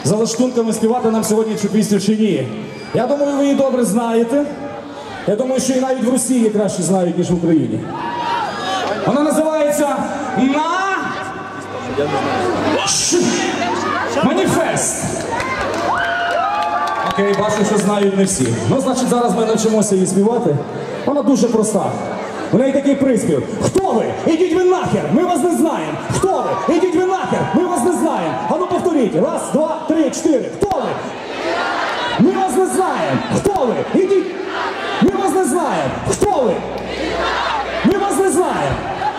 за лаштунками співати нам сьогодні цю пісню чи ні. Я думаю, ви її добре знаєте. Я думаю, що і навіть в Росії краще знають, ніж в Україні. Вона називається Маніфест. Окей, бачу, що знають не всі. Ну, значить, зараз ми навчимося її співати. Вона дуже проста. У неї такий приспів. Хто ви? Ідіть ви нахер, ми вас не знаємо. Хто ви? Ідіть ви нахер, ми вас не знаємо. А ну повторіть. Раз, два, три, чотири. Хто ви? Ми вас не знаємо. Хто ви? Ідіть. Ми вас не знаємо. Хто ви? Ми вас не знаємо.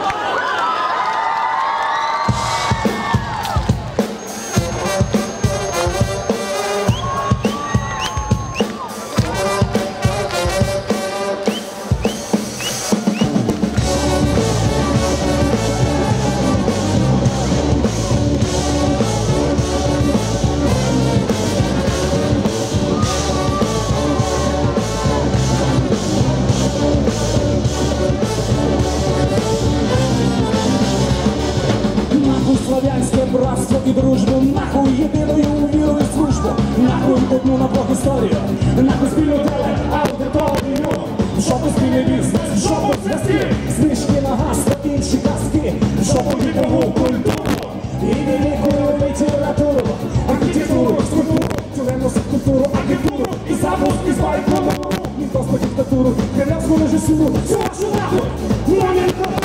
Славянське братство і дружбу, нахуй єдиною вірою і службу, нахуй одну на Бог історію, нахуй спільну аудиторію, жопу спільний бізнес, жопу зв'язки, знижки на газ та інші казки, жопу вікову культуру і велику літературу, архітектуру, скульптуру, тюремну субкультуру, архітектуру і запуск із байкону, ментовську диктатуру, кремлівську режисуру, всю вашу нахуй, номенклатуру.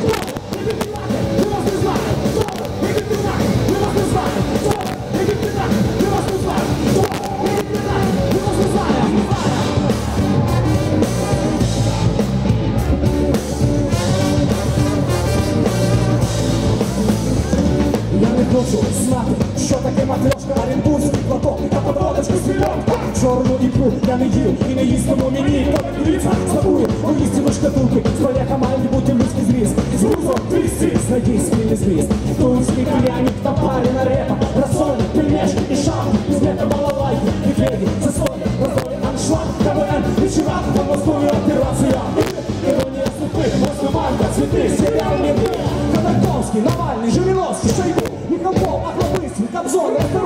Хочу знати, що таке матрьошка, оренбурзький платок та подводочку з вільотка. Чорну ікру я не їв і не їстиму мені. Подивіться, слабую у істину шкатулки. З поляка мають бути людський зріз. З грузом твісті, знайди спільний зміст. Тульський кляник та парена репа. Рассольник, пельмешки і шапки. З мета балалайки, медведі, засолі, роздолі, аншлаг, КВН, вечера, по Москві операція. Іронія судьби, Москва-банка, цвіти, серіал «Медведь». Ходорковський, Навальний, Жириновський, Шойгу, Михалков, Охлобыстин, Кобзон,